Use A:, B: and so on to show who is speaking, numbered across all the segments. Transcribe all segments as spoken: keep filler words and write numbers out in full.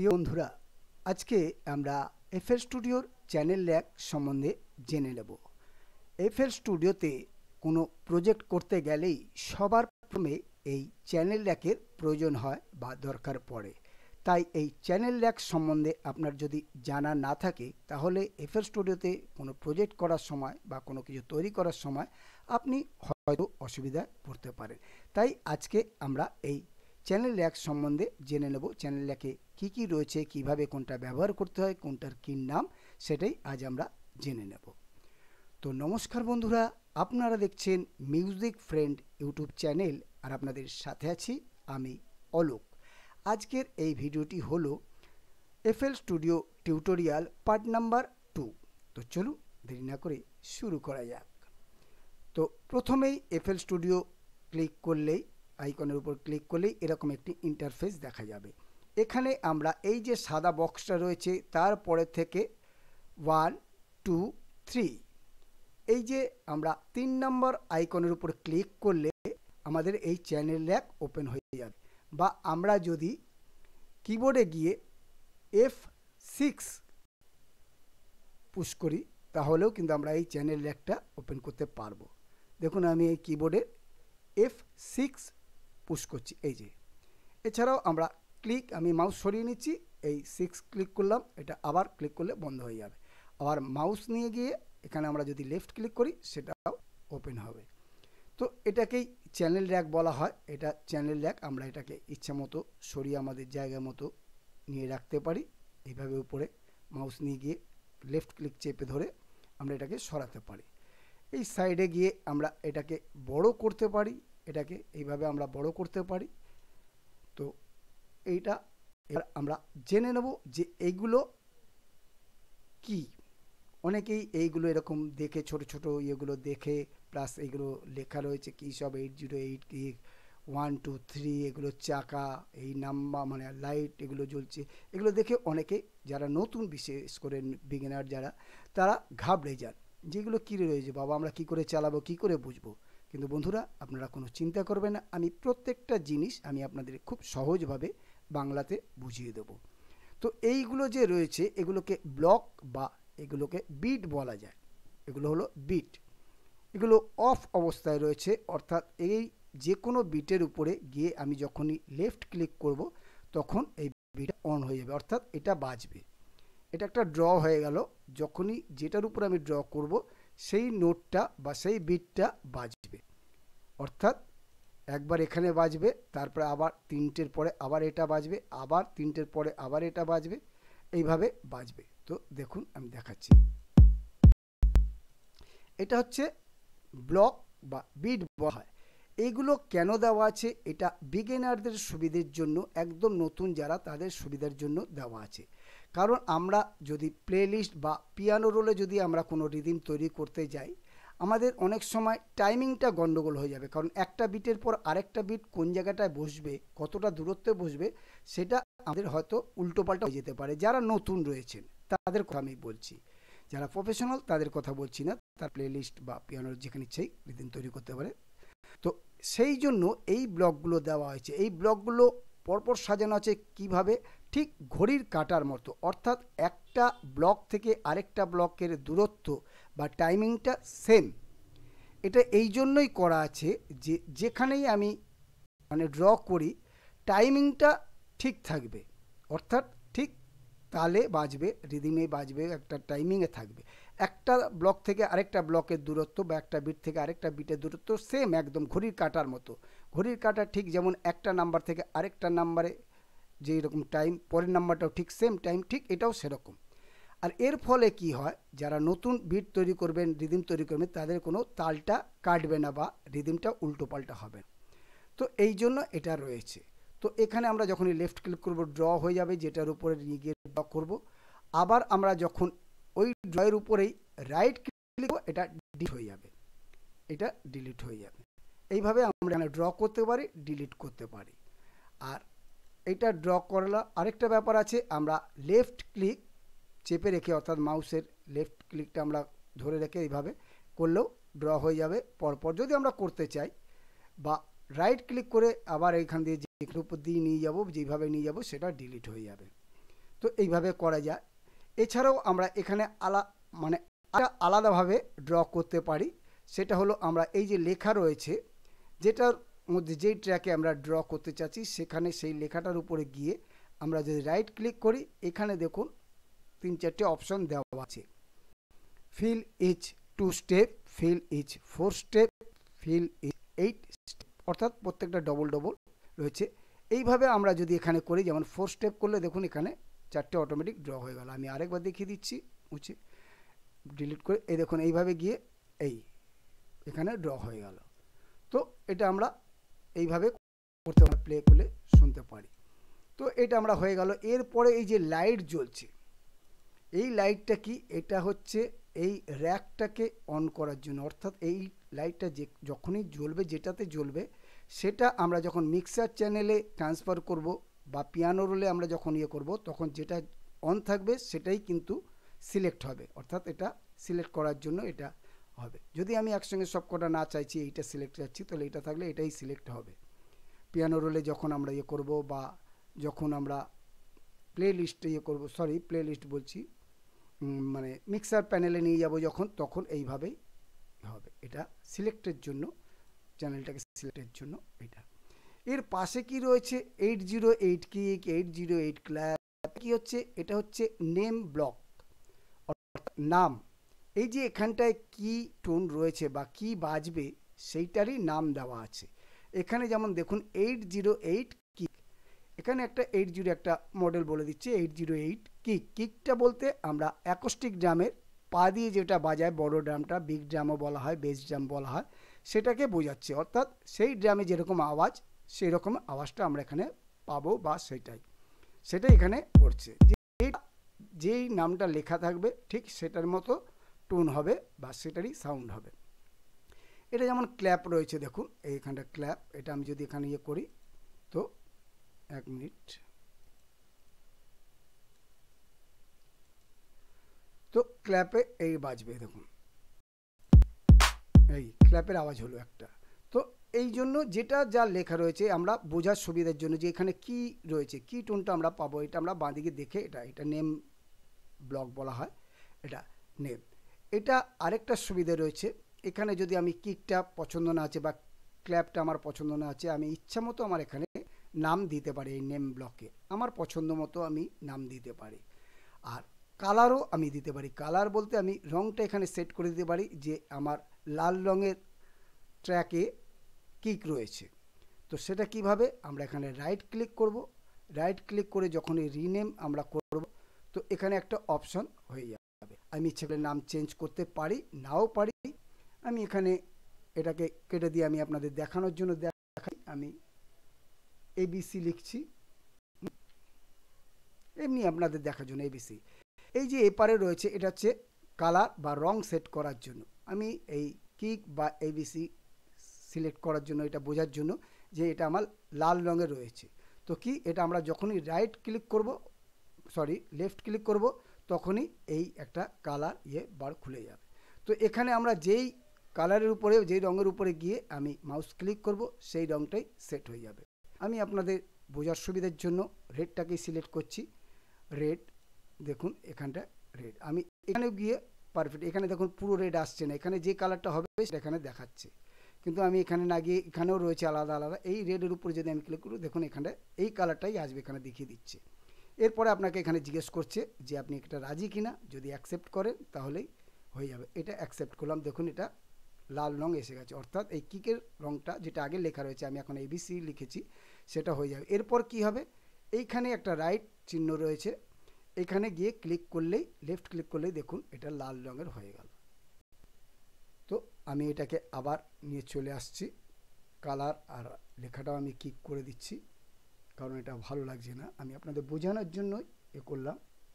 A: প্রিয় বন্ধুরা, আজকে আমরা এফএল স্টুডিওর চ্যানেল ল্যাক সম্বন্ধে জেনে নেব। এফএল স্টুডিওতে কোনো প্রজেক্ট করতে গেলেই সবার প্রথমে এই চ্যানেল ল্যাকের প্রয়োজন হয় বা দরকার পড়ে। তাই এই চ্যানেল ল্যাক সম্বন্ধে আপনার যদি জানা না থাকে তাহলে এফএল স্টুডিওতে কোনো প্রজেক্ট করার সময় বা কোনো কিছু তৈরি করার সময় আপনি হয়তো অসুবিধায় পড়তে পারেন। তাই আজকে আমরা এই চ্যানেল ল্যাক সম্বন্ধে জেনে নেব। চ্যানেল ল্যাকে কী কী রয়েছে, কিভাবে কোনটা ব্যবহার করতে হয়, কোনটার কী নাম, সেটাই আজ আমরা জেনে নেব। তো নমস্কার বন্ধুরা, আপনারা দেখছেন মিউজিক ফ্রেন্ড ইউটিউব চ্যানেল আর আপনাদের সাথে আছি আমি অলোক। আজকের এই ভিডিওটি হলো FL studio tutorial part number two. তো চলুন দেরি না করে শুরু করা যাক। তো প্রথমেই এফএল স্টুডিও ক্লিক করলেই, আইকনের উপর ক্লিক করলেই এরকম একটি ইন্টারফেস দেখা যাবে। এখানে আমরা এই যে সাদা বক্সটা রয়েছে তারপরে থেকে ওয়ান টু থ্রি, এই যে আমরা তিন নম্বর আইকনের উপর ক্লিক করলে আমাদের এই চ্যানেল ল্যাক ওপেন হয়ে যাবে। বা আমরা যদি কিবোর্ডে গিয়ে এফ সিক্স পুশ করি তাহলেও কিন্তু আমরা এই চ্যানেল ল্যাকটা ওপেন করতে পারবো। দেখুন আমি এই কিবোর্ডে এফ সিক্স পুশ করছি, এই যে। এছাড়াও আমরা ক্লিক, আমি মাউস সরিয়ে নিচ্ছি, এই সিক্স ক্লিক করলাম, এটা আবার ক্লিক করলে বন্ধ হয়ে যাবে। আবার মাউস নিয়ে গিয়ে এখানে আমরা যদি লেফট ক্লিক করি সেটাও ওপেন হবে। তো এটাকেই চ্যানেল ল্যাক বলা হয়। এটা চ্যানেল ল্যাক, আমরা এটাকে ইচ্ছা মতো সরিয়ে আমাদের জায়গা মতো নিয়ে রাখতে পারি। এইভাবে উপরে মাউস নিয়ে গিয়ে লেফট ক্লিক চেপে ধরে আমরা এটাকে সরাতে পারি। এই সাইডে গিয়ে আমরা এটাকে বড় করতে পারি, এটাকে এইভাবে আমরা বড় করতে পারি। তো এইটা এবার আমরা জেনে নেব যে এইগুলো কি। অনেকেই এইগুলো এরকম দেখে ছোট ছোট ইয়েগুলো দেখে, প্লাস এইগুলো লেখা রয়েছে কি সব এইট জিরো এইট কি ওয়ান টু থ্রি, এগুলো চাকা, এই নাম্বার মানে লাইট এগুলো জ্বলছে, এগুলো দেখে অনেকে যারা নতুন, বিশেষ করে বিগিনার যারা, তারা ঘাবড়ে যান যেগুলো কী রয়েছে, বাবা আমরা কি করে চালাবো, কি করে বুঝবো। কিন্তু বন্ধুরা আপনারা কোনো চিন্তা করবেন না, আমি প্রত্যেকটা জিনিস আমি আপনাদের খুব সহজভাবে বাংলাতে বুঝিয়ে দেব। তো এইগুলো যে রয়েছে এগুলোকে ব্লক বা এগুলোকে বিট বলা যায়। এগুলো হলো বিট। এগুলো অফ অবস্থায় রয়েছে, অর্থাৎ এই যে কোনো বিটের উপরে গিয়ে আমি যখনই লেফট ক্লিক করব তখন এই বিটটা অন হয়ে যাবে, অর্থাৎ এটা বাজবে। এটা একটা ড্র হয়ে গেল। যখনই যেটার উপর আমি ড্র করব সেই নোটটা বা সেই বিটটা বাজবে, অর্থাৎ একবার এখানে বাজবে, তারপরে আবার তিনটের পরে আবার এটা বাজবে, আবার তিনটের পরে আবার এটা বাজবে, এইভাবে বাজবে। তো দেখুন আমি দেখাচ্ছি। এটা হচ্ছে ব্লক বা বিট বলা হয়। এইগুলো কেন দেওয়া আছে, এটা বিগিনারদের সুবিধের জন্য, একদম নতুন যারা তাদের সুবিধার জন্য দেওয়া আছে। কারণ আমরা যদি প্লেলিস্ট বা পিয়ানো রোলে যদি আমরা কোনো রিদিম তৈরি করতে যাই, আমাদের অনেক সময় টাইমিংটা গন্ডগোল হয়ে যাবে। কারণ একটা বিটের পর আরেকটা বিট কোন জায়গাটায় বসবে, কতটা দূরত্বে বসবে, সেটা আমাদের হয়তো উল্টোপাল্টা হয়ে যেতে পারে। যারা নতুন রয়েছেন তাদের কথা আমি বলছি, যারা প্রফেশনাল তাদের কথা বলছি না। তার প্লেলিস্ট বা পিয়ানোর যেখানে ইচ্ছেই রিদিম তৈরি করতে পারে। তো সেই জন্য এই ব্লকগুলো দেওয়া হয়েছে। এই ব্লকগুলো পরপর সাজানো আছে কিভাবে, ঠিক ঘড়ির কাঁটার মতো, অর্থাৎ একটা ব্লক থেকে আরেকটা ব্লকের দূরত্ব বা টাইমিংটা সেম। এটা এই জন্যই করা আছে যে যেখানেই আমি মানে ড্র করি টাইমিংটা ঠিক থাকবে, অর্থাৎ ঠিক তালে বাজবে, রিদিমে বাজবে, একটা টাইমিংয়ে থাকবে। একটা ব্লক থেকে আরেকটা ব্লকের দূরত্ব বা একটা বিট থেকে আরেকটা বিটের দূরত্ব সেম, একদম ঘড়ির কাঁটার মতো। ঘড়ির কাঁটা ঠিক যেমন একটা নাম্বার থেকে আরেকটা নাম্বারে যেই রকম টাইম, পরের নাম্বারটাও ঠিক সেম টাইম, ঠিক এটাও সেরকম। আর এর ফলে কি হয়, যারা নতুন বিট তৈরি করবেন, রিদিম তৈরি করবেন, তাদের কোনো তালটা কাটবে না বা রিদিমটা উল্টো পাল্টা হবে না। তো এই জন্য এটা রয়েছে। তো এখানে আমরা যখনই লেফট ক্লিক করব ড্র হয়ে যাবে, যেটার উপরে নিয়ে গিয়ে ড্র করবো। আবার আমরা যখন ওই ড্রয়ের উপরেই রাইট ক্লিক করব, এটা ডিলিট হয়ে যাবে, এটা ডিলিট হয়ে যাবে। এইভাবে আমরা এখানে ড্র করতে পারি, ডিলিট করতে পারি। আর এটা ড্র করলা আরেকটা ব্যাপার আছে, আমরা লেফট ক্লিক চেপে রেখে, অর্থাৎ মাউসের লেফট ক্লিকটা আমরা ধরে রেখে এইভাবে করলেও ড্র হয়ে যাবে পরপর। যদি আমরা করতে চাই, বা রাইট ক্লিক করে আবার এইখান দিয়ে যে উপর দিয়ে নিয়ে যাবো, যেভাবে নিয়ে যাবো সেটা ডিলিট হয়ে যাবে। তো এইভাবে করা যায়। এছাড়াও আমরা এখানে আলা মানে আলাদাভাবে ড্র করতে পারি, সেটা হলো আমরা এই যে লেখা রয়েছে যেটার মধ্যে যেই ট্র্যাকে আমরা ড্র করতে চাচ্ছি সেখানে সেই লেখাটার উপরে গিয়ে আমরা যদি রাইট ক্লিক করি, এখানে দেখুন তিন চারটে অপশন দেওয়া আছে। Fill each two step, fill each four step, fill each eight step, অর্থাৎ প্রত্যেকটা ডবল ডবল রয়েছে। এইভাবে আমরা যদি এখানে করি, যেমন ফোর স্টেপ করলে দেখুন এখানে চারটে অটোমেটিক ড্র হয়ে গেল। আমি আরেকবার দেখিয়ে দিচ্ছি, মুছে ডিলিট করে, এই দেখুন এইভাবে গিয়ে এই এখানে ড্র হয়ে গেল। তো এটা আমরা এইভাবে করতে প্লে করলে শুনতে পারি। তো এটা আমরা হয়ে গেল। এরপরে এই যে লাইট জ্বলছে, এই লাইটটা কি, এটা হচ্ছে এই র্যাকটাকে অন করার জন্য, অর্থাৎ এই লাইটটা যে যখনই জ্বলবে, যেটাতে জ্বলবে সেটা আমরা যখন মিক্সার চ্যানেলে ট্রান্সফার করব বা পিয়ানো রোলে আমরা যখন ইয়ে করব, তখন যেটা অন থাকবে সেটাই কিন্তু সিলেক্ট হবে, অর্থাৎ এটা সিলেক্ট করার জন্য এটা হবে। যদি আমি একসঙ্গে সব কটা না চাইছি, এইটা সিলেক্ট চাচ্ছি, তাহলে এটা থাকলে এটাই সিলেক্ট হবে। পিয়ানো রোলে যখন আমরা ইয়ে করব বা যখন আমরা প্লে লিস্টে ইয়ে করবো, সরি প্লে লিস্ট বলছি, মানে মিক্সার প্যানেলে নিয়ে যাব যখন, তখন এইভাবেই হবে। এটা সিলেক্টের জন্য, চ্যানেলটাকে সিলেক্টের জন্য এটা। এর পাশে কি রয়েছে, eight zero eight kick, eight zero eight clap, কি হচ্ছে, এটা হচ্ছে নেম ব্লক, অর্থাৎ নাম। এই যে এখানটায় কি টোন রয়েছে বা কি বাজবে সেইটারই নাম দেওয়া আছে। এখানে যেমন দেখুন এইট জিরো এইট কিক, এখানে একটা এইট জিরো একটা মডেল বলে দিচ্ছে এইট জিরো এইট কিক। কিকটা বলতে আমরা অ্যাকোস্টিক ড্রামের পা দিয়ে যেটা বাজায়, বড় ড্রামটা বিগ ড্রামও বলা হয়, বেস ড্রাম বলা হয়, সেটাকে বোঝাচ্ছে। অর্থাৎ সেই ড্রামে যেরকম আওয়াজ, সেই রকম আওয়াজটা আমরা এখানে পাবো, বা সেটাই সেটাই এখানে করছে। যেই নামটা লেখা থাকবে ঠিক সেটার মতো টোন হবে বা সেটারই সাউন্ড হবে। এটা যেমন ক্ল্যাপ রয়েছে, দেখুন এইখানটা ক্ল্যাপ, এটা আমি যদি এখানে ইয়ে করি, তো এক মিনিট, তো ক্ল্যাপে এই বাজবে, দেখুন এই ক্ল্যাপের আওয়াজ হলো একটা। তো এই জন্য যেটা যা লেখা রয়েছে আমরা বোঝার সুবিধার জন্য যে এখানে কি রয়েছে, কি টোনটা আমরা পাবো, এটা আমরা বাঁদিকে দেখে, এটা এটা নেম ব্লক বলা হয়, এটা নেম। এটা আরেকটা সুবিধা রয়েছে, এখানে যদি আমি কিকটা পছন্দ না আছে বা ক্ল্যাপটা আমার পছন্দ না আছে, আমি ইচ্ছা মতো আমার এখানে নাম দিতে পারি। এই নেম ব্লকে আমার পছন্দ মতো আমি নাম দিতে পারি। আর কালারও আমি দিতে পারি। কালার বলতে আমি রঙটা এখানে সেট করে দিতে পারি যে আমার লাল রঙের ট্র্যাকে কিক রয়েছে। তো সেটা কিভাবে, আমরা এখানে রাইট ক্লিক করব, রাইট ক্লিক করে যখন এই রিনেম আমরা করব, তো এখানে একটা অপশন হয়ে যাবে। আমি ইচ্ছে করে নাম চেঞ্জ করতে পারি, নাও পারি। আমি এখানে এটাকে কেটে দিয়ে আমি আপনাদের দেখানোর জন্য দেখাই, আমি এবিসি লিখছি, এমনি আপনাদের দেখার জন্য এবিসি। এই যে এপারে রয়েছে, এটা হচ্ছে কালার বা রং সেট করার জন্য। আমি এই কিক বা এবিসি সিলেক্ট করার জন্য, এটা বোঝার জন্য যে এটা আমার লাল রঙের রয়েছে। তো কি, এটা আমরা যখনই রাইট ক্লিক করব, সরি লেফট ক্লিক করব, তখনই এই একটা কালার ইয়ে বার খুলে যাবে। তো এখানে আমরা যেই কালারের উপরে, যেই রঙের উপরে গিয়ে আমি মাউস ক্লিক করব, সেই রঙটাই সেট হয়ে যাবে। আমি আপনাদের বোঝার সুবিধার জন্য রেডটাকেই সিলেক্ট করছি, রেড, দেখুন এখানটা রেড। আমি এখানে গিয়ে পারফেক্ট, এখানে দেখুন পুরো রেড আসছে না, এখানে যে কালারটা হবে সেটা এখানে দেখাচ্ছে, কিন্তু আমি এখানে না গিয়ে এখানেও রয়েছে আলাদা আলাদা। এই রেডের উপরে যদি আমি ক্লিক করি, দেখুন এখানে এই কালারটাই আসবে, এখানে দেখিয়ে দিচ্ছে। এরপরে আপনাকে এখানে জিজ্ঞেস করছে যে আপনি এটা রাজি কিনা, যদি অ্যাকসেপ্ট করেন তাহলেই হয়ে যাবে। এটা অ্যাকসেপ্ট করলাম, দেখুন এটা লাল রং এসে গেছে, অর্থাৎ এই কিকের রংটা যেটা আগে লেখা রয়েছে, আমি এখন এবিসি লিখেছি, সেটা হয়ে যাবে। এরপর কি হবে, এইখানে একটা রাইট চিহ্ন রয়েছে, এখানে গিয়ে ক্লিক করলেই, লেফট ক্লিক করলেই দেখুন এটা লাল রঙের হয়ে গেল। তো আমি এটাকে আবার নিয়ে চলে আসছি, কালার আর লেখাটাও আমি ক্লিক করে দিচ্ছি, কারণ এটা ভালো লাগছে না, আমি আপনাদের বোঝানোর জন্য এ করলাম।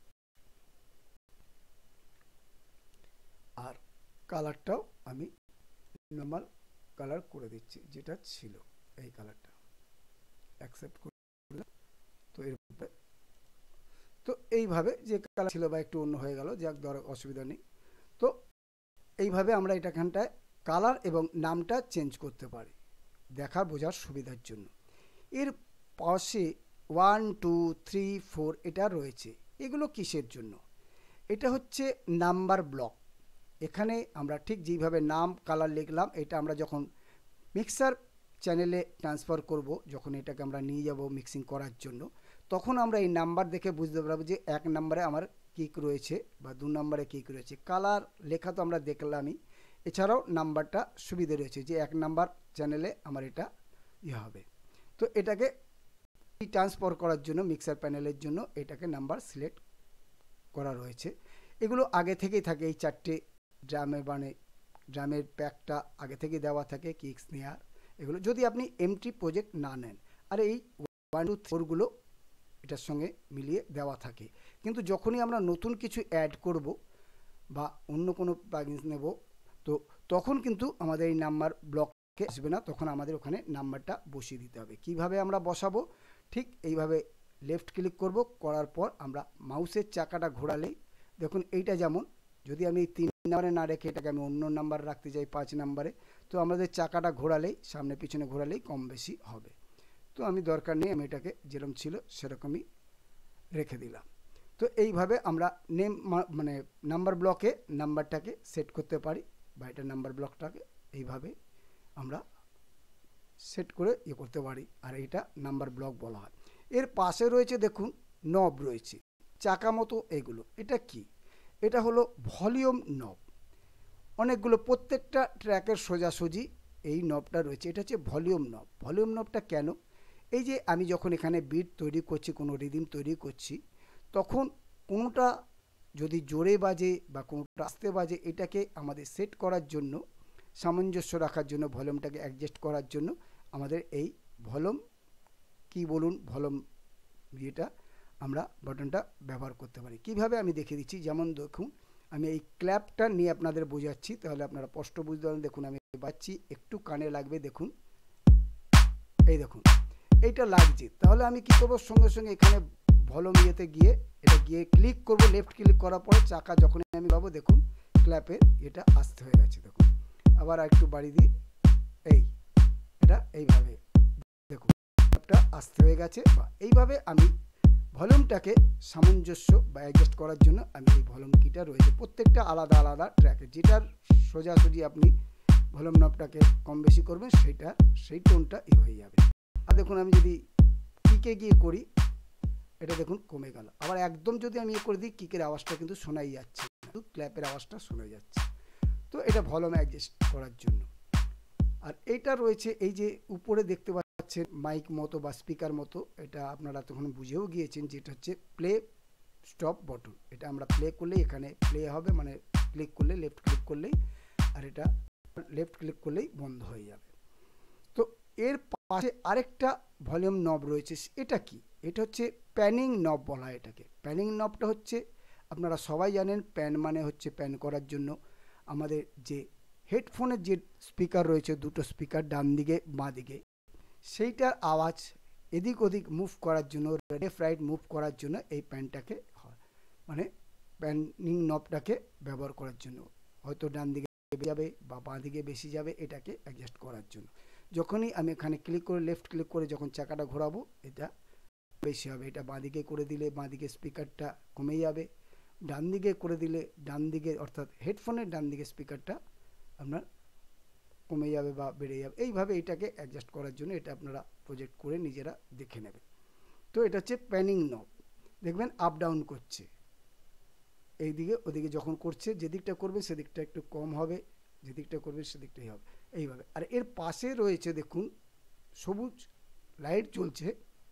A: আর কালারটাও আমি নর্মাল কালার করে দিচ্ছি, যেটা ছিল এই কালারটা, অ্যাকসেপ্ট করলাম। তো এরপরে তো এইভাবে যে কালার ছিল বা একটু অন্য হয়ে গেল, যাক ধর অসুবিধা নেই। তো এইভাবে আমরা এটাখানটায় কালার এবং নামটা চেঞ্জ করতে পারি, দেখার বোঝার সুবিধার জন্য। এর পাশে ওয়ান টু থ্রি ফোর এটা রয়েছে, এগুলো কিসের জন্য? এটা হচ্ছে নাম্বার ব্লক। এখানে আমরা ঠিক যেইভাবে নাম কালার লিখলাম, এটা আমরা যখন মিক্সার চ্যানেলে ট্রান্সফার করব, যখন এটাকে আমরা নিয়ে যাব মিক্সিং করার জন্য, তখন আমরা এই নাম্বার দেখে বুঝতে পারবো যে এক নম্বরে আমার কিক রয়েছে বা দু নম্বরে কিক রয়েছে। কালার লেখা তো আমরা দেখলামই, এছাড়াও নাম্বারটা সুবিধে রয়েছে যে এক নাম্বার চ্যানেলে আমার এটা ইয়ে হবে। তো এটাকে ট্রান্সফার করার জন্য মিক্সার প্যানেলের জন্য এটাকে নাম্বার সিলেক্ট করা রয়েছে। এগুলো আগে থেকেই থাকে, এই চারটে ড্রামে মানে ড্রামের প্যাকটা আগে থেকে দেওয়া থাকে, কিক্স নেয়ার এগুলো, যদি আপনি এমটি প্রজেক্ট না নেন। আর এই ওয়ান টু ফোরগুলো এটার সঙ্গে মিলিয়ে দেওয়া থাকে। কিন্তু যখনই আমরা নতুন কিছু অ্যাড করব বা অন্য কোনো প্লাগইনস নেব, তো তখন কিন্তু আমাদের এই নাম্বার ব্লকে আসবে না, তখন আমাদের ওখানে নাম্বারটা বসিয়ে দিতে হবে। কিভাবে আমরা বসাবো? ঠিক এইভাবে লেফট ক্লিক করব, করার পর আমরা মাউসের চাকাটা ঘোরালেই দেখুন, এইটা যেমন যদি আমি তিন নম্বরে না রেখে এটাকে আমি অন্য নাম্বার রাখতে যাই পাঁচ নম্বরে, তো আমাদের চাকাটা ঘোরালেই সামনে পিছনে ঘোরালেই কম বেশি হবে। তো আমি দরকার নেই, আমি এটাকে যেরকম ছিল সেরকমই রেখে দিলাম। তো এইভাবে আমরা নেম মানে নাম্বার ব্লকে নাম্বারটাকে সেট করতে পারি, বা এটা নাম্বার ব্লকটাকে এইভাবে আমরা সেট করে ইয়ে করতে পারি, আর এটা নাম্বার ব্লক বলা হয়। এর পাশে রয়েছে দেখুন নব রয়েছে চাকা মতো, এগুলো এটা কি? এটা হলো ভলিউম নব। অনেকগুলো প্রত্যেকটা ট্র্যাকের সোজাসুজি এই নবটা রয়েছে, এটা হচ্ছে ভলিউম নব। ভলিউম নবটা কেন? এই যে আমি যখন এখানে বিট তৈরি করছি, কোনো রিদিম তৈরি করছি, তখন কোনোটা যদি জোরে বাজে বা কোনোটা আস্তে বাজে, এটাকে আমাদের সেট করার জন্য, সামঞ্জস্য রাখার জন্য, ভলিউমটাকে অ্যাডজাস্ট করার জন্য আমাদের এই ভলিউম কি বলুন ভলিউম ইয়েটা আমরা বাটনটা ব্যবহার করতে পারি। কিভাবে আমি দেখিয়ে দিচ্ছি, যেমন দেখুন আমি এই ক্ল্যাপটা নিয়ে আপনাদের বোঝাচ্ছি, তাহলে আপনারা স্পষ্ট বুঝতে পারবেন। দেখুন আমি বাজছি, একটু কানে লাগবে, দেখুন এই দেখুন এইটা লাগছে, তাহলে আমি কি করবো, সঙ্গে সঙ্গে এখানে ভলিউম ইয়েতে গিয়ে এটা গিয়ে ক্লিক করব, লেফট ক্লিক করার পরে চাকা যখনই আমি পাবো দেখুন ক্ল্যাপের এটা আস্তে হয়ে গেছে। দেখুন আবার একটু বাড়ি দিই, এই এটা এইভাবে দেখুন ক্ল্যাপটা আস্তে হয়ে গেছে। বা এইভাবে আমি ভলিউমটাকে সামঞ্জস্য বা অ্যাডজাস্ট করার জন্য আমি এই ভলিউম কিটা রয়েছে, প্রত্যেকটা আলাদা আলাদা ট্র্যাকে, যেটার সোজাসুজি আপনি ভলিউম নবটাকে কম বেশি করবেন সেইটা সেই টোনটা ই হয়ে যাবে। আর দেখুন আমি যদি কিকে গিয়ে করি, এটা দেখুন কমে গেল। আবার একদম যদি আমি ইয়ে করে দিই, কিকের আওয়াজটা কিন্তু শোনাই যাচ্ছে, কিন্তু ক্ল্যাপের আওয়াজটা শোনা যাচ্ছে। তো এটা ভলিউম অ্যাডজাস্ট করার জন্য। আর এইটা রয়েছে এই যে উপরে দেখতে পাচ্ছেন মাইক মতো বা স্পিকার মতো, এটা আপনারা তখন বুঝেও গিয়েছেন, যেটা হচ্ছে প্লে স্টপ বটন। এটা আমরা প্লে করলেই এখানে প্লে হবে, মানে ক্লিক করলে লেফট ক্লিক করলেই, আর এটা লেফট ক্লিক করলেই বন্ধ হয়ে যাবে। তো এর পাশে আরেকটা ভলিউম নব রয়েছে, এটা কি? এটা হচ্ছে প্যানিং নব বলা হয় এটাকে। প্যানিং নবটা হচ্ছে, আপনারা সবাই জানেন প্যান মানে হচ্ছে প্যান করার জন্য আমাদের যে হেডফোনের যে স্পিকার রয়েছে, দুটো স্পিকার ডান দিকে বাঁ দিকে, সেইটার আওয়াজ এদিক ওদিক মুভ করার জন্য, লেফট রাইট মুভ করার জন্য এই প্যানটাকে হয়, মানে প্যানিং নবটাকে ব্যবহার করার জন্য, হয়তো ডান দিকে যাবে বা বাঁ দিকে বেশি যাবে, এটাকে অ্যাডজাস্ট করার জন্য। যখনই আমি এখানে ক্লিক করে লেফট ক্লিক করে যখন চাকাটা ঘোরাবো, এটা বেশি হবে। এটা বাঁ দিকে করে দিলে বাঁ দিকে স্পিকারটা কমে যাবে, ডান দিকে করে দিলে ডান দিকে অর্থাৎ হেডফোনের ডান দিকে স্পিকারটা আপনার কমে যাবে বা বেড়ে যাবে। এইভাবে এটাকে অ্যাডজাস্ট করার জন্য এটা আপনারা প্রজেক্ট করে নিজেরা দেখে নেবেন। তো এটা হচ্ছে প্যানিং নব, দেখবেন আপ ডাউন করছে, এইদিকে ওদিকে যখন করছে, যেদিকটা করবে সেদিকটা একটু কম হবে, যেদিকটা করবে সেদিকটাই হবে, এইভাবে। আর এর পাশে রয়েছে দেখুন সবুজ লাইট জ্বলছে,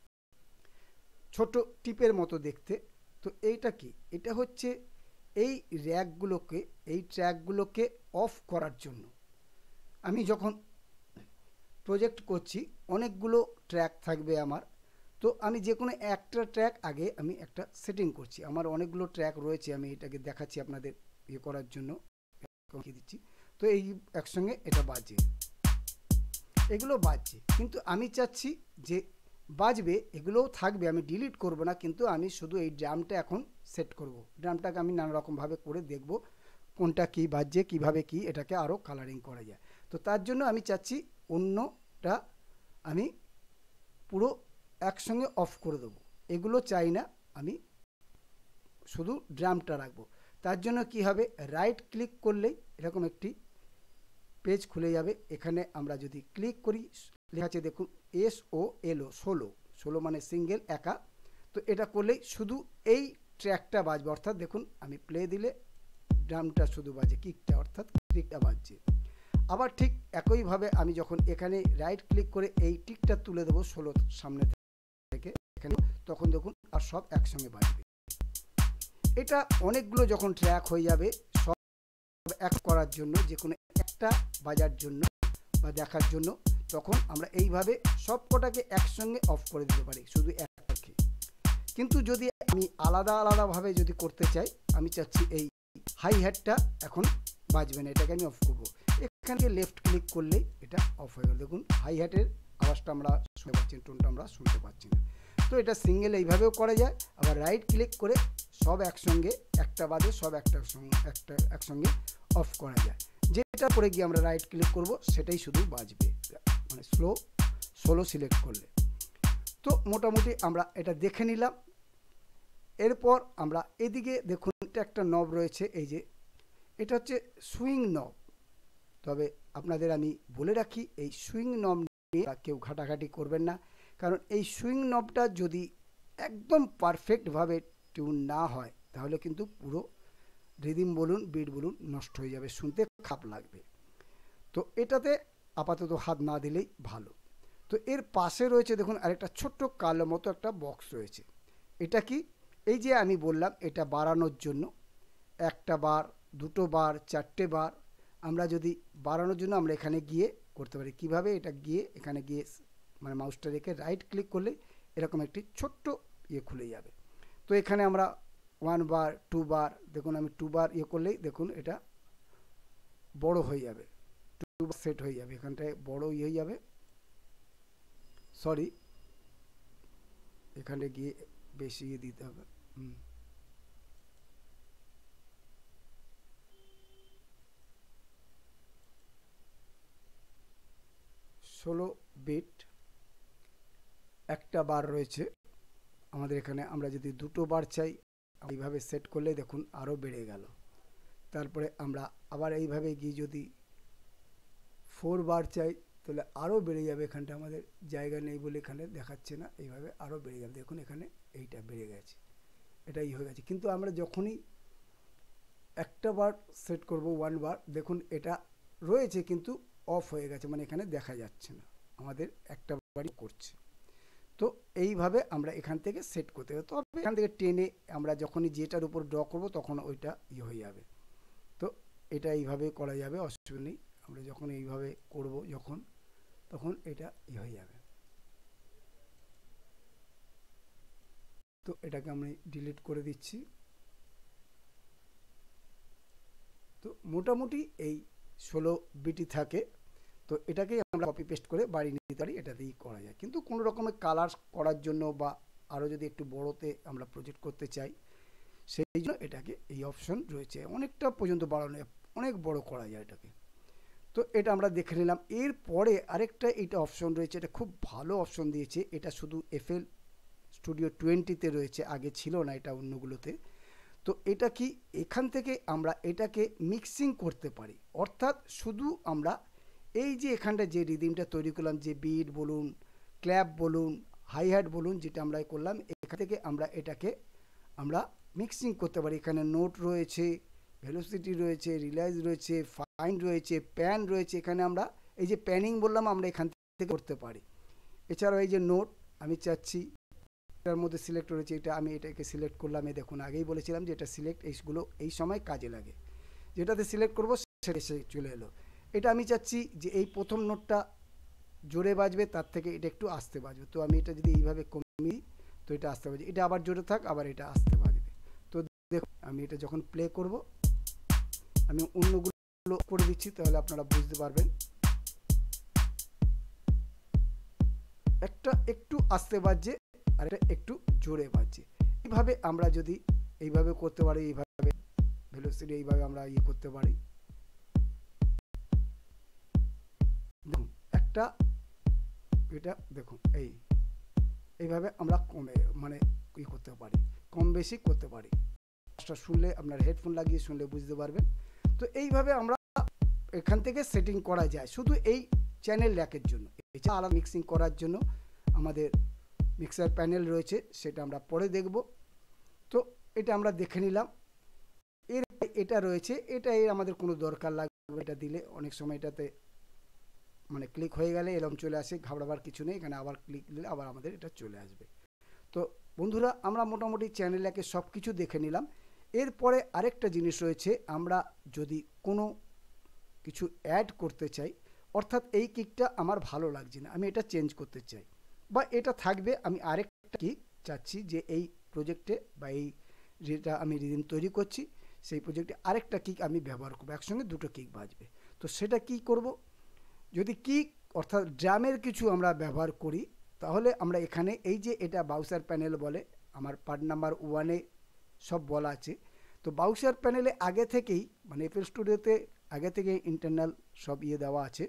A: ছোট টিপের মতো দেখতে। তো এইটা কি? এটা হচ্ছে এই র্যাকগুলোকে, এই ট্র্যাকগুলোকে অফ করার জন্য। আমি যখন প্রজেক্ট করছি অনেকগুলো ট্র্যাক থাকবে আমার, তো আমি যে কোনো একটা ট্র্যাক আগে আমি একটা সেটিং করছি। আমার অনেকগুলো ট্র্যাক রয়েছে, আমি এটাকে দেখাচ্ছি আপনাদের ইয়ে করার জন্য দিচ্ছি। তো এই একসঙ্গে এটা বাজে, এগুলো বাজছে, কিন্তু আমি চাচ্ছি যে বাজবে, এগুলোও থাকবে, আমি ডিলিট করব না, কিন্তু আমি শুধু এই ড্রামটা এখন সেট করব। ড্রামটাকে আমি নানা রকমভাবে করে দেখব কোনটা কি বাজছে, কিভাবে কি এটাকে আরও কালারিং করা যায়। তো তার জন্য আমি চাচ্ছি অন্যটা আমি পুরো একসঙ্গে অফ করে দেবো, এগুলো চাই না, আমি শুধু ড্রামটা রাখবো। তার জন্য কি হবে, রাইট ক্লিক করলেই এরকম একটি পেজ খুলে যাবে। এখানে আমরা যদি ক্লিক করি লেখা আছে দেখুন এস ও এল ও, ষোলো, ষোলো মানে সিঙ্গেল একা। তো এটা করলেই শুধু এই ট্র্যাকটা বাজবে, অর্থাৎ দেখুন আমি প্লে দিলে ড্রামটা শুধু বাজে, কিকটা অর্থাৎ ক্লিকটা বাজছে। আবার ঠিক একইভাবে আমি যখন এখানে রাইট ক্লিক করে এই টিকটা তুলে দেবো ষোলো সামনে থেকে এখানে, তখন দেখুন আর সব একসঙ্গে বাজবে। এটা অনেকগুলো যখন ট্র্যাক হয়ে যাবে সব এক করার জন্য, যে কোনো একটা বাজার জন্য বা দেখার জন্য, তখন আমরা এইভাবে সব কটাকে একসঙ্গে অফ করে দিতে পারি শুধু একটাকে। কিন্তু যদি আমি আলাদা আলাদাভাবে যদি করতে চাই, আমি চাচ্ছি এই হাই হ্যাটটা এখন বাজবে না, এটাকে আমি অফ করবো। এখানে লেফট ক্লিক করলেই এটা অফ হয়ে গেল। দেখুন হাই হ্যাটের আওয়াজটা আমরা শুনতে পাচ্ছি, টোনটা আমরা শুনতে পাচ্ছি না। তো এটা সিঙ্গেল এইভাবেও করা যায়। আবার রাইট ক্লিক করে সব একসঙ্গে একটা বাজে সব একটা একটা একসঙ্গে অফ করা যায়। যেটা করে গিয়ে আমরা রাইট ক্লিক করব সেটাই শুধু বাজবে, মানে স্লো সোলো সিলেক্ট করলে। তো মোটামুটি আমরা এটা দেখে নিলাম। এরপর আমরা এদিকে দেখুন এটা একটা নব রয়েছে, এই যে এটা হচ্ছে সুইং নব। তবে আপনাদের আমি বলে রাখি এই সুইং নব নিয়ে কেউ ঘাটাঘাটি করবেন না, কারণ এই সুইং নবটা যদি একদম পারফেক্টভাবে টিউন না হয় তাহলে কিন্তু পুরো রিদিম বলুন বিট বলুন নষ্ট হয়ে যাবে, শুনতে খারাপ লাগবে। তো এটাতে আপাতত হাত না দিলেই ভালো। তো এর পাশে রয়েছে দেখুন আরেকটা ছোট্ট কালো মতো একটা বক্স রয়েছে। এটা কি, এই যে আমি বললাম এটা বাড়ানোর জন্য, একটা বার, দুটো বার, চারটে বার আমরা যদি বাড়ানোর জন্য আমরা এখানে গিয়ে করতে পারি। কিভাবে, এটা গিয়ে এখানে গিয়ে মানে মাউসটা রেখে রাইট ক্লিক করলে এরকম একটি ছোট্ট ইয়ে খুলে যাবে। তো এখানে আমরা ওয়ান বার, টু বার, দেখুন আমি টু বার ইয়ে করলেই দেখুন এটা বড় হয়ে যাবে, টু বার সেট হয়ে যাবে, এখানটায় বড় ইয়ে হয়ে যাবে। সরি, এখানে গিয়ে বেশি ইয়ে দিতে হবে। হুম ষোলো বিট একটা বার রয়েছে আমাদের এখানে। আমরা যদি দুটো বার চাই এইভাবে সেট করলে দেখুন আরও বেড়ে গেল। তারপরে আমরা আবার এইভাবে গিয়ে যদি ফোর বার চাই তাহলে আরও বেড়ে যাবে। এখানটা আমাদের জায়গা নেই বলে এখানে দেখাচ্ছে না, এইভাবে আরও বেড়ে যাবে। দেখুন এখানে এইটা বেড়ে গেছে, এটাই হয়ে গেছে। কিন্তু আমরা যখনই একটা বার সেট করব ওয়ান বার, দেখুন এটা রয়েছে কিন্তু অফ হয়ে গেছে, মানে এখানে দেখা যাচ্ছে না, আমাদের একটা বারই করছে। তো এইভাবে আমরা এখান থেকে সেট করতে হবে। তবে এখান থেকে টেনে আমরা যখনই যেটার উপর ড্র করব তখন ওইটা ইয়ে হয়ে যাবে। তো এটা এইভাবে করা যাবে, অসুবিধা নেই। আমরা যখন এইভাবে করব যখন তখন এটা ইয়ে হয়ে যাবে। তো এটাকে আমি ডিলিট করে দিচ্ছি। তো মোটামুটি এই ষোলো বিটি থাকে। তো এটাকেই আমরা কপি পেস্ট করে বাড়িয়ে নিতে পারি, এটা দিয়েই করা যায়। কিন্তু কোনো রকমের কালার করার জন্য বা আরও যদি একটু বড়োতে আমরা প্রজেক্ট করতে চাই সেই জন্য এটাকে এই অপশন রয়েছে, অনেকটা পর্যন্ত বাড়ানো, অনেক বড় করা যায় এটাকে। তো এটা আমরা দেখে নিলাম। এরপরে আরেকটা এইটা অপশন রয়েছে, এটা খুব ভালো অপশন দিয়েছে। এটা শুধু এফএল স্টুডিও টোয়েন্টিতে রয়েছে, আগে ছিল না এটা অন্যগুলোতে। তো এটা কি, এখান থেকে আমরা এটাকে মিক্সিং করতে পারি, অর্থাৎ শুধু আমরা এই যে এখানটা যে রিদিমটা তৈরি করলাম, যে বিট বলুন, ক্ল্যাপ বলুন, হাই হ্যাট বলুন, যেটা আমরা করলাম এখান থেকে আমরা এটাকে আমরা মিক্সিং করতে পারি। এখানে নোট রয়েছে, ভেলোসিটি রয়েছে, রিলাইজ রয়েছে, ফাইন রয়েছে, প্যান রয়েছে। এখানে আমরা এই যে প্যানিং বললাম আমরা এখান থেকে করতে পারি। এছাড়াও এই যে নোট আমি চাচ্ছি এটার মধ্যে সিলেক্ট রয়েছে, এটা আমি এটাকে সিলেক্ট করলাম। এই দেখুন আগেই বলেছিলাম যে এটা সিলেক্ট এইগুলো এই সময় কাজে লাগে, যেটাতে সিলেক্ট করবো সেটা এসে চলে এলো। এটা আমি চাচ্ছি যে এই প্রথম নোটটা জোরে বাজবে, তার থেকে এটা একটু আস্তে বাজবে। তো আমি এটা যদি এইভাবে কমিয়ে তো এটা আস্তে বাজবে, এটা আবার জোরে থাক আবার এটা আস্তে বাজবে। তো দেখুন আমি এটা যখন প্লে করব আমি অন্যগুলো করে দিচ্ছি তাহলে আপনারা বুঝতে পারবেন। একটা একটু আস্তে বাজছে আর এটা একটু জোরে বাজছে। এইভাবে আমরা যদি এইভাবে করতে পারি, এইভাবে ভেলোসিটি এইভাবে আমরা ইয়ে করতে পারি। দেখুন একটা এটা দেখুন এই এইভাবে আমরা কমে মানে ই করতে পারি, কম বেশি করতে পারি। শুনলে আপনার হেডফোন লাগিয়ে শুনলে বুঝতে পারবেন। তো এইভাবে আমরা এখান থেকে সেটিং করা যায় শুধু এই চ্যানেল র্যাকের জন্য। এছাড়া আলাদা মিক্সিং করার জন্য আমাদের মিক্সার প্যানেল রয়েছে, সেটা আমরা পরে দেখব। তো এটা আমরা দেখে নিলাম। এর এটা রয়েছে, এটাই আমাদের কোনো দরকার লাগবে, এটা দিলে অনেক সময় এটাতে মানে ক্লিক হয়ে গেলে এরকম চলে আসে, ঘাবড়াবার কিছু নেই, এখানে আবার ক্লিক দিলে আবার আমাদের এটা চলে আসবে। তো বন্ধুরা আমরা মোটামুটি চ্যানেল একে সব কিছু দেখে নিলাম। এরপরে আরেকটা জিনিস রয়েছে, আমরা যদি কোনো কিছু অ্যাড করতে চাই, অর্থাৎ এই কিকটা আমার ভালো লাগছে না, আমি এটা চেঞ্জ করতে চাই, বা এটা থাকবে, আমি আরেকটা কিক চাচ্ছি যে এই প্রজেক্টে বা এই যেটা আমি রিদিম তৈরি করছি সেই প্রজেক্টে আরেকটা কিক আমি ব্যবহার করবো, একসঙ্গে দুটো কিক বাজবে। তো সেটা কি করব, যদি কিক অর্থাৎ ড্রামের কিছু আমরা ব্যবহার করি, তাহলে আমরা এখানে এই যে এটা বাউসার প্যানেল বলে, আমার পার্ট নাম্বার ওয়ানে সব বলা আছে। তো বাউসার প্যানেলে আগে থেকেই মানে এফএল স্টুডিওতে আগে থেকে ইন্টারনাল সব ইয়ে দেওয়া আছে,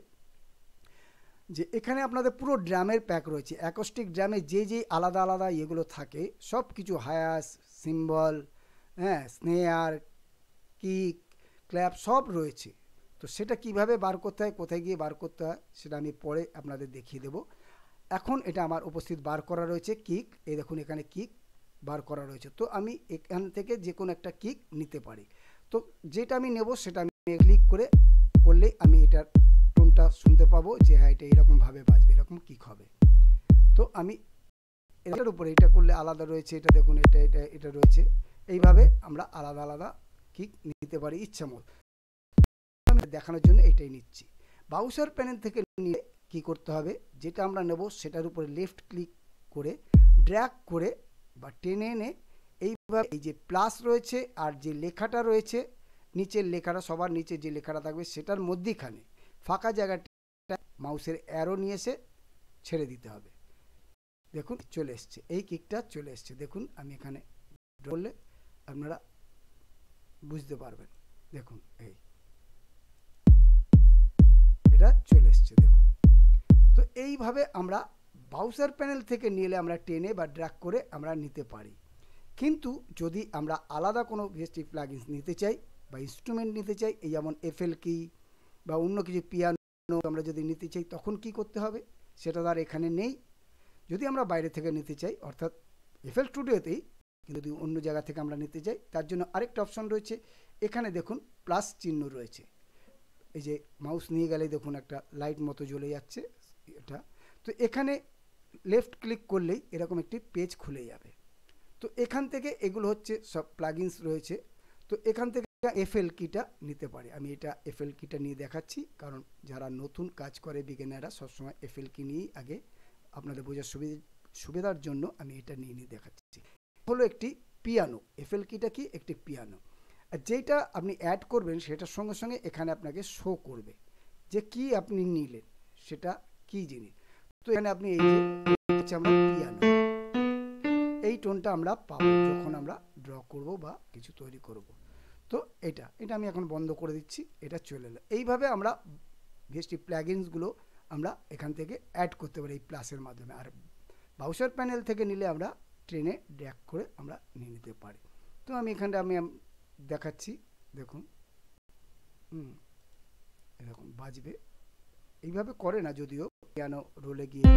A: যে এখানে আপনাদের পুরো ড্রামের প্যাক রয়েছে। অ্যাকোস্টিক ড্রামে যে যে আলাদা আলাদা ইয়েগুলো থাকে সব কিছু, হায়াস, সিম্বল, হ্যাঁ, স্নেয়ার, কিক, ক্ল্যাপ সব রয়েছে। তো সেটা কিভাবে বার করতে হয়, কোথায় গিয়ে বার করতে হয়, সেটা আমি পরে আপনাদের দেখিয়ে দেব। এখন এটা আমার উপস্থিত বার করা রয়েছে কিক, এই দেখুন এখানে কিক বার করা রয়েছে। তো আমি এখান থেকে যে কোনো একটা কিক নিতে পারি। তো যেটা আমি নেব সেটা আমি ক্লিক করে করলেই আমি এটার টোনটা শুনতে পাবো, যে হ্যাঁ এটা এরকমভাবে বাজবে, এরকম কিক হবে। তো আমি এটার উপরে এটা করলে আলাদা রয়েছে, এটা দেখুন এটা এটা এটা রয়েছে, এইভাবে আমরা আলাদা আলাদা কিক নিতে পারি ইচ্ছা মতো। আমি দেখানোর জন্য এটাই নিচ্ছি। বাউসার প্যানেল থেকে নিয়ে কি করতে হবে, যেটা আমরা নেব সেটার উপরে লেফট ক্লিক করে ড্র্যাগ করে বা টেনে এনে এইভাবে এই যে প্লাস রয়েছে আর যে লেখাটা রয়েছে নিচের লেখাটা, সবার নিচে যে লেখাটা থাকবে সেটার মধ্যেখানে ফাঁকা জায়গাটা মাউসের অ্যারো নিয়ে এসে ছেড়ে দিতে হবে। দেখুন চলে এসছে, এই কিকটা চলে এসছে। দেখুন আমি এখানে ধরলে আপনারা বুঝতে পারবেন। দেখুন এই এটা চলে এসছে দেখুন। তো এইভাবে আমরা বাউসার প্যানেল থেকে নিলে আমরা টেনে বা ড্র্যাগ করে আমরা নিতে পারি। কিন্তু যদি আমরা আলাদা কোনো ভিএসটি প্লাগইনস নিতে চাই বা ইনস্ট্রুমেন্ট নিতে চাই, এই যেমন এফএল কি বা অন্য কিছু পিয়ানো আমরা যদি নিতে চাই, তখন কি করতে হবে সেটা তার এখানে নেই। যদি আমরা বাইরে থেকে নিতে চাই অর্থাৎ এফএল স্টুডিওতেই, কিন্তু যদি অন্য জায়গা থেকে আমরা নিতে চাই তার জন্য আরেকটা অপশন রয়েছে। এখানে দেখুন প্লাস চিহ্ন রয়েছে, এই যে মাউস নিয়ে গেলে দেখুন একটা লাইট মতো জ্বলে যাচ্ছে এটা। তো এখানে লেফট ক্লিক করলেই এরকম একটি পেজ খুলে যাবে। তো এখান থেকে এগুলো হচ্ছে সব প্লাগইনস রয়েছে। তো এখান থেকে এফএল কিটা নিতে পারে। আমি এটা এফএল কিটা নিয়ে দেখাচ্ছি, কারণ যারা নতুন কাজ করে বিগিনাররা সবসময় এফএল কি নিয়েই আগে আপনাদের বোঝার সুবিধা সুবিধার জন্য আমি এটা নিয়ে নিয়ে দেখাচ্ছি। হলো একটি পিয়ানো, এফএল কিটা কি একটি পিয়ানো। আর যেটা আপনি অ্যাড করবেন সেটার সঙ্গে সঙ্গে এখানে আপনাকে শো করবে যে কি আপনি নিলেন, সেটা কি জিনিস। তো এখানে আপনি এই যে আমরা পিয়ানো, এই টোনটা আমরা পাবো যখন আমরা ড্র করব বা কিছু তৈরি করব। তো এটা এটা আমি এখন বন্ধ করে দিচ্ছি, এটা চলে এলো। এইভাবে আমরা ভিএসটি প্লাগইনসগুলো আমরা এখান থেকে অ্যাড করতে পারি এই প্লাসের মাধ্যমে। আর বাউসার প্যানেল থেকে নিলে আমরা ট্রেনে ড্র্যাগ করে আমরা নিয়ে নিতে পারি। তো আমি এখানটা আমি দেখাচ্ছি, দেখুন হুম এরকম বাজবে, এইভাবে করে না যদিও পিয়ানো রোলে গিয়ে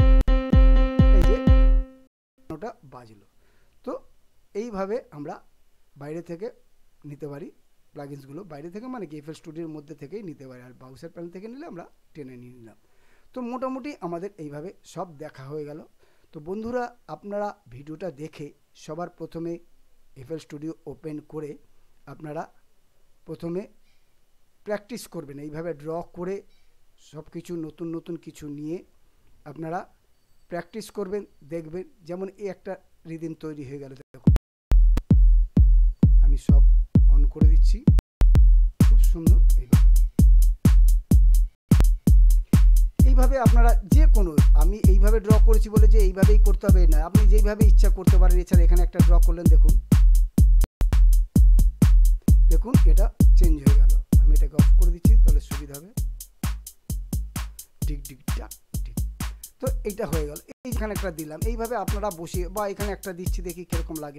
A: এই যে ওটা বাজলো। তো এইভাবে আমরা বাইরে থেকে নিতে পারি প্লাগইনসগুলো, বাইরে থেকে মানে কি এফএল স্টুডিওর মধ্যে থেকেই নিতে পারি। আর বাউসার প্যানেল থেকে নিলে আমরা টেনে নিয়ে নিলাম। তো মোটামুটি আমাদের এইভাবে সব দেখা হয়ে গেল। তো বন্ধুরা আপনারা ভিডিওটা দেখে সবার প্রথমে এফএল স্টুডিও ওপেন করে আপনারা প্রথমে প্র্যাকটিস করবেন, এইভাবে ড্র করে সব কিছু নতুন নতুন কিছু নিয়ে আপনারা প্র্যাকটিস করবেন, দেখবেন। যেমন এই একটা রিদিম তৈরি হয়ে গেল, দেখুন আমি সব অন করে দিচ্ছি, খুব সুন্দর। এইভাবে এইভাবে আপনারা যে কোনো, আমি এইভাবে ড্র করেছি বলে যে এইভাবেই করতে হবে না, আপনি যেইভাবে ইচ্ছা করতে পারেন। এছাড়া এখানে একটা ড্র করলেন, দেখুন দেখুন এটা চেঞ্জ হয়ে গেল। আমি এটাকে অফ করে দিচ্ছি তাহলে সুবিধা হবে। ডিক ডিক ডাক ডিক। তো তো এইটা হয়ে গেল, এইখানে একটা দিলাম, এইভাবে আপনারা বসিয়ে বা এখানে একটা দিচ্ছি, দেখি কিরকম লাগে।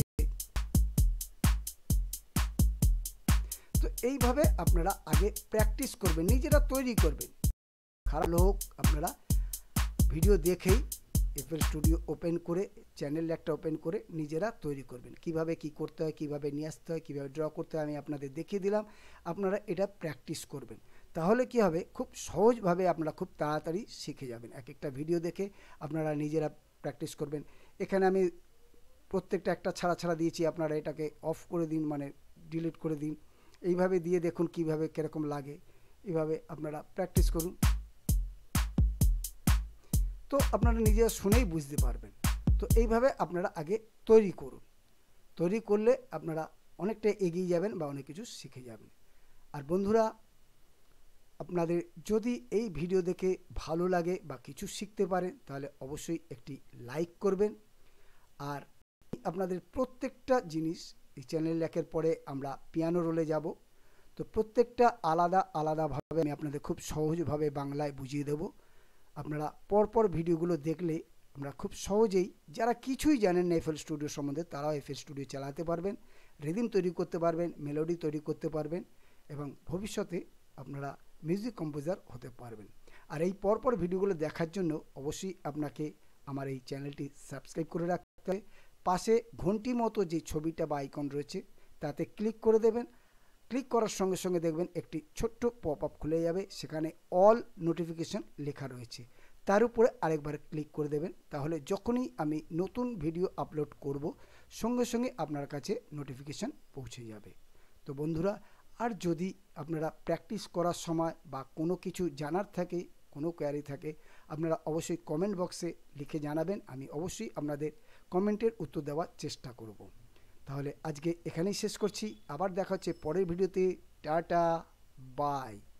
A: তো এইভাবে আপনারা আগে প্র্যাকটিস করবেন, নিজেরা তৈরি করবেন। খারাপ হোক, আপনারা ভিডিও দেখেই এফএল স্টুডিও ওপেন করে, চ্যানেল একটা ওপেন করে নিজেরা তৈরি করবেন। কিভাবে কি করতে হয়, কিভাবে নিয়ে আসতে হয়, কিভাবে ড্র করতে হয় আমি আপনাদের দেখিয়ে দিলাম। আপনারা এটা প্র্যাকটিস করবেন, তাহলে কি হবে, খুব সহজভাবে আপনারা খুব তাড়াতাড়ি শিখে যাবেন। এক একটা ভিডিও দেখে আপনারা নিজেরা প্র্যাকটিস করবেন। এখানে আমি প্রত্যেকটা একটা ছাড়া ছাড়া দিয়েছি, আপনারা এটাকে অফ করে দিন, মানে ডিলিট করে দিন। এইভাবে দিয়ে দেখুন কিভাবে কীরকম লাগে, এইভাবে আপনারা প্র্যাকটিস করুন। তো আপনারা নিজেরা শুনেই বুঝতে পারবেন। তো এইভাবে আপনারা আগে তৈরি করুন, তৈরি করলে আপনারা অনেকটা এগিয়ে যাবেন বা অনেক কিছু শিখে যাবেন। আর বন্ধুরা, আপনাদের যদি এই ভিডিও দেখে ভালো লাগে বা কিছু শিখতে পারেন, তাহলে অবশ্যই একটি লাইক করবেন। আর আপনাদের প্রত্যেকটা জিনিস এই চ্যানেল একের পরে আমরা পিয়ানো রোলে যাব, তো প্রত্যেকটা আলাদা আলাদাভাবে আমি আপনাদের খুব সহজভাবে বাংলায় বুঝিয়ে দেব। আপনারা পরপর ভিডিওগুলো দেখলে আমরা খুব সহজেই, যারা কিছুই জানেন না এফএল স্টুডিও সম্বন্ধে, তারাও এফএল স্টুডিও চালাতে পারবেন, রিদিম তৈরি করতে পারবেন, মেলোডি তৈরি করতে পারবেন এবং ভবিষ্যতে আপনারা মিউজিক কম্পোজার হতে পারবেন। আর এই পরপর ভিডিওগুলো দেখার জন্য অবশ্যই আপনাকে আমার এই চ্যানেলটি সাবস্ক্রাইব করে রাখতে হবে। পাশে ঘন্টি মতো যে ছবিটা বা আইকন রয়েছে তাতে ক্লিক করে দেবেন। ক্লিক করার সঙ্গে সঙ্গে দেখবেন একটি ছোট্ট পপ আপ খুলে যাবে, সেখানে অল নোটিফিকেশন লেখা রয়েছে, তার উপরে আরেকবার ক্লিক করে দেবেন। তাহলে যখনই আমি নতুন ভিডিও আপলোড করব, সঙ্গে সঙ্গে আপনার কাছে নোটিফিকেশন পৌঁছে যাবে। তো বন্ধুরা, আর যদি আপনারা প্র্যাকটিস করার সময় বা কোনো কিছু জানার থাকে, কোনো কোয়ারি থাকে, আপনারা অবশ্যই কমেন্ট বক্সে লিখে জানাবেন। আমি অবশ্যই আপনাদের কমেন্টের উত্তর দেওয়ার চেষ্টা করব। তাহলে আজকে এখানেই শেষ করছি, আবার দেখা হচ্ছে পরের ভিডিওতে। Tata, by.